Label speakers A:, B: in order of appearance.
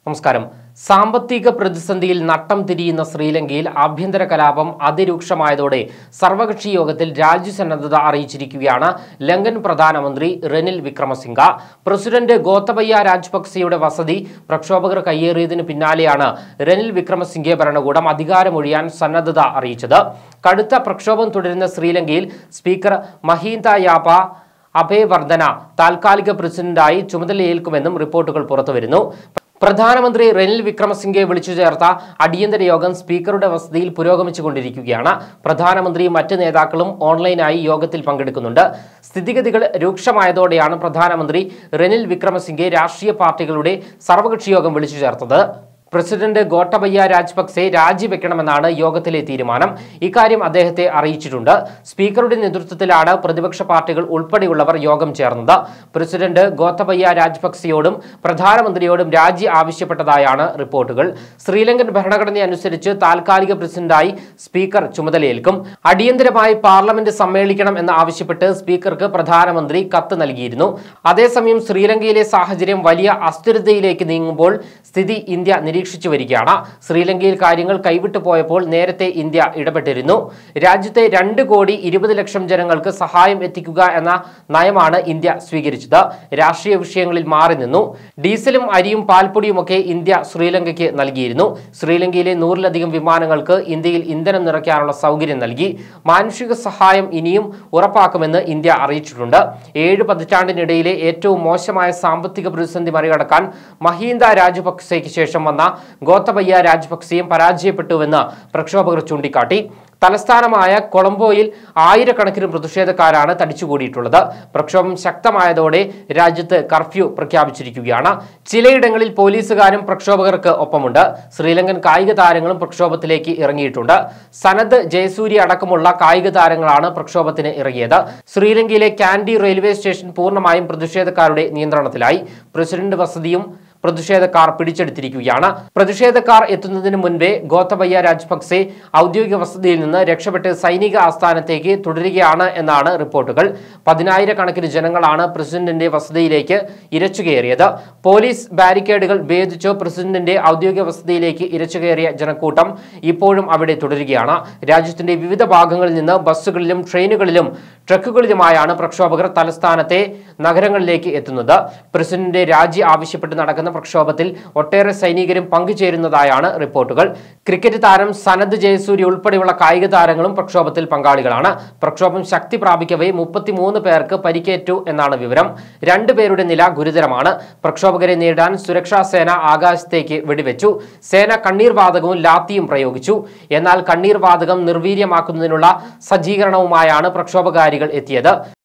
A: നമസ്കാരം. സാമ്പത്തിക പ്രതിസന്ധിയിൽ നട്ടം തിരിയുന്ന ശ്രീലങ്കയിൽ ആഭ്യന്തര കലാപം അതിരൂക്ഷമായതോടെ സർവകക്ഷി യോഗത്തിൽ രാജ്യസന്നദ്ധത അറിയിച്ചിരിക്കുകയാണ് ലങ്കൻ പ്രധാനമന്ത്രി റെനിൽ വിക്രമസിംഗ. പ്രസിഡന്റ് ഗോതബയ രാജപക്സെയുടെ വസതി പ്രക്ഷോഭകർ കയ്യേറിയതിന് പിന്നാലെയാണ് റെനിൽ വിക്രമസിംഗെ ഭരണകൂടം അധികാരമൊഴിയാൻ സന്നദ്ധത അറിയിച്ചത്. കടുത്ത പ്രക്ഷോഭം തുടരുന്ന ശ്രീലങ്കയിൽ സ്പീക്കർ മഹീന്ദ അബേവർദ്ധന താൽക്കാലിക പ്രസിഡന്റായി ചുമതലയേൽക്കുമെന്നും റിപ്പോർട്ടുകൾ പുറത്തുവരുന്നു. പ്രധാനമന്ത്രി റെനിൽ വിക്രമസിംഗെ വിളിച്ചു ചേർത്ത അടിയന്തര യോഗം സ്പീക്കറുടെ വസതിയിൽ പുരോഗമിച്ചുകൊണ്ടിരിക്കുകയാണ്. പ്രധാനമന്ത്രിയും മറ്റ് നേതാക്കളും ഓൺലൈനായി യോഗത്തിൽ പങ്കെടുക്കുന്നുണ്ട്. സ്ഥിതിഗതികൾ രൂക്ഷമായതോടെയാണ് പ്രധാനമന്ത്രി റെനിൽ വിക്രമസിംഗെ രാഷ്ട്രീയ പാർട്ടികളുടെ സർവകക്ഷി യോഗം വിളിച്ചു ചേർത്തത്. പ്രസിഡന്റ് ഗോട്ടബയ രാജപക്സെ രാജിവെക്കണമെന്നാണ് യോഗത്തിലെ തീരുമാനം. ഇക്കാര്യം അദ്ദേഹത്തെ അറിയിച്ചിട്ടുണ്ട്. സ്പീക്കറുടെ നേതൃത്വത്തിലാണ് പ്രതിപക്ഷ പാർട്ടികൾ ഉൾപ്പെടെയുള്ളവർ യോഗം ചേർന്നത്. പ്രസിഡന്റ് ഗോതബയ രാജപക്സെയോടും പ്രധാനമന്ത്രിയോടും രാജി ആവശ്യപ്പെട്ടതായാണ് റിപ്പോർട്ടുകൾ. ശ്രീലങ്കൻ ഭരണഘടന അനുസരിച്ച് താൽക്കാലിക പ്രസിഡന്റായി സ്പീക്കർ ചുമതലയേൽക്കും. അടിയന്തരമായി പാർലമെന്റ് സമ്മേളിക്കണം എന്ന് ആവശ്യപ്പെട്ട് സ്പീക്കർക്ക് പ്രധാനമന്ത്രി കത്ത് നൽകിയിരുന്നു. അതേസമയം ശ്രീലങ്കയിലെ സാഹചര്യം വലിയ അസ്ഥിരതയിലേക്ക് നീങ്ങുമ്പോൾ സ്ഥിതി ഇന്ത്യ നിരീക്ഷിച്ചു വരികയാണ്. ശ്രീലങ്കയിൽ കാര്യങ്ങൾ കൈവിട്ടു പോയപ്പോൾ നേരത്തെ ഇന്ത്യ ഇടപെട്ടിരുന്നു. രാജ്യത്തെ 2,20,00,000 ജനങ്ങൾക്ക് സഹായം എത്തിക്കുക എന്ന നയമാണ് ഇന്ത്യ സ്വീകരിച്ചത്. രാഷ്ട്രീയ വിഷയങ്ങളിൽ മാറി നിന്നു. ഡീസലും അരിയും പാൽപ്പൊടിയുമൊക്കെ ഇന്ത്യ ശ്രീലങ്കയ്ക്ക് നൽകിയിരുന്നു. ശ്രീലങ്കയിലെ 100-ലധികം വിമാനങ്ങൾക്ക് ഇന്ത്യയിൽ ഇന്ധനം നിറയ്ക്കാനുള്ള സൗകര്യം നൽകി. മാനുഷിക സഹായം ഇനിയും ഉറപ്പാക്കുമെന്ന് ഇന്ത്യ അറിയിച്ചിട്ടുണ്ട്. 7 പതിറ്റാണ്ടിനിടയിലെ ഏറ്റവും മോശമായ സാമ്പത്തിക പ്രതിസന്ധി മറികടക്കാൻ മഹീന്ദ രാജപക്സെയ്ക്ക് ശേഷം വന്ന ഗോതബയ രാജപക്സെയും പരാജയപ്പെട്ടുവെന്ന് പ്രക്ഷോഭകർ ചൂണ്ടിക്കാട്ടി. തലസ്ഥാനമായ കൊളംബോയിൽ ആയിരക്കണക്കിന് പ്രതിഷേധക്കാരാണ് തടിച്ചുകൂടിയിട്ടുള്ളത്. പ്രക്ഷോഭം ശക്തമായതോടെ രാജ്യത്ത് കർഫ്യൂ പ്രഖ്യാപിച്ചിരിക്കുകയാണ്. ചിലയിടങ്ങളിൽ പോലീസുകാരും പ്രക്ഷോഭകർക്ക് ഒപ്പമുണ്ട്. ശ്രീലങ്കൻ കായിക താരങ്ങളും പ്രക്ഷോഭത്തിലേക്ക് ഇറങ്ങിയിട്ടുണ്ട്. സനത് ജയസൂര്യ അടക്കമുള്ള കായിക താരങ്ങളാണ് പ്രക്ഷോഭത്തിന് ഇറങ്ങിയത്. ശ്രീലങ്കയിലെ കാൻഡി റെയിൽവേ സ്റ്റേഷൻ പൂർണ്ണമായും പ്രതിഷേധക്കാരുടെ നിയന്ത്രണത്തിലായി. പ്രസിഡന്റ് വസതിയും പ്രതിഷേധക്കാർ പിടിച്ചെടുത്തിരിക്കുകയാണ്. പ്രതിഷേധക്കാർ എത്തുന്നതിന് മുൻപേ ഗോതബയ രാജപക്സെ ഔദ്യോഗിക വസതിയിൽ നിന്ന് രക്ഷപ്പെട്ട് സൈനിക ആസ്ഥാനത്തേക്ക് തുടരുകയാണ് എന്നാണ് റിപ്പോർട്ടുകൾ. 10,000-കണക്കിന് ജനങ്ങളാണ് പ്രസിഡന്റിന്റെ വസതിയിലേക്ക് ഇരച്ചുകയറിയത്. പോലീസ് ബാരിക്കേഡുകൾ ഭേദിച്ച് പ്രസിഡന്റിന്റെ ഔദ്യോഗിക വസതിയിലേക്ക് ഇരച്ചുകയറിയ ജനക്കൂട്ടം ഇപ്പോഴും അവിടെ തുടരുകയാണ്. രാജ്യത്തിന്റെ വിവിധ ഭാഗങ്ങളിൽ നിന്ന് ബസ്സുകളിലും ട്രെയിനുകളിലും ട്രക്കുകളിലുമായാണ് പ്രക്ഷോഭകർ തലസ്ഥാനത്തെ നഗരങ്ങളിലേക്ക് എത്തുന്നത്. പ്രസിഡന്റിന്റെ രാജി ആവശ്യപ്പെട്ട് നടക്കുന്ന പ്രക്ഷോഭത്തിൽ ഒട്ടേറെ സൈനികരും പങ്കുചേരുന്നതായാണ് റിപ്പോർട്ടുകൾ. ക്രിക്കറ്റ് താരം സനത് ജയസൂര്യ ഉൾപ്പെടെയുള്ള കായിക താരങ്ങളും പ്രക്ഷോഭത്തിൽ പങ്കാളികളാണ്. പ്രക്ഷോഭം ശക്തി പ്രാപിക്കവേ 33 പേർക്ക് പരിക്കേറ്റു എന്നാണ് വിവരം. 2 പേരുടെ നില ഗുരുതരമാണ്. പ്രക്ഷോഭകരെ നേരിടാൻ സുരക്ഷാ സേന ആകാശത്തേക്ക് വെടിവെച്ചു. സേന കണ്ണീർ വാതകവും ലാത്തിയും പ്രയോഗിച്ചു. എന്നാൽ കണ്ണീർ വാതകം നിർവീര്യമാക്കുന്നതിനുള്ള സജ്ജീകരണവുമായാണ് പ്രക്ഷോഭകാരികൾ എത്തിയത്.